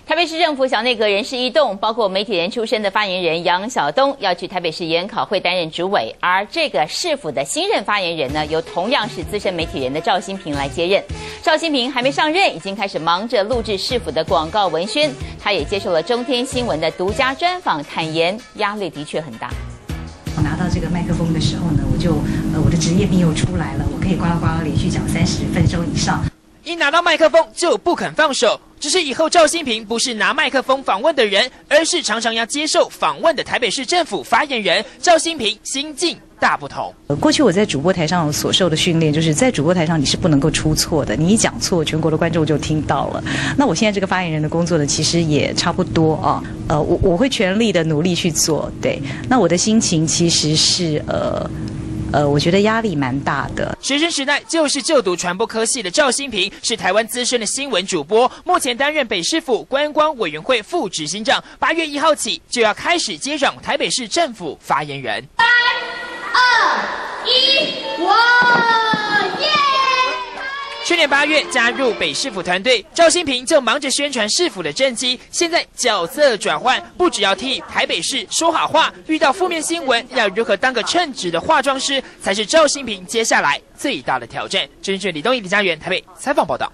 台北市政府小内阁人事异动，包括媒体人出身的发言人杨晓东要去台北市研考会担任主委，而这个市府的新任发言人呢，由同样是资深媒体人的赵新平来接任。赵新平还没上任，已经开始忙着录制市府的广告文宣，他也接受了中天新闻的独家专访，坦言压力的确很大。 我拿到这个麦克风的时候呢，我的职业病又出来了，我可以呱啦呱啦连续讲30分钟以上。 一拿到麦克风就不肯放手，只是以后赵新平不是拿麦克风访问的人，而是常常要接受访问的台北市政府发言人。赵新平心境大不同。 过去我在主播台上所受的训练，就是在主播台上你是不能够出错的，你一讲错，全国的观众就听到了。那我现在这个发言人的工作呢，其实也差不多啊。我会全力的努力去做。对，那我的心情其实是我觉得压力蛮大的。 学生时代就是就读传播科系的赵新平，是台湾资深的新闻主播，目前担任北市府观光委员会副执行长。8月1号起就要开始接掌台北市政府发言人。3、2、1，我耶！去年8月加入北市府团队，赵新平就忙着宣传市府的政绩。现在角色转换，不只要替台北市说好话，遇到负面新闻要如何当个称职的化妆师，才是赵新平接下来最大的挑战。真是李东义、李家园台北采访报道。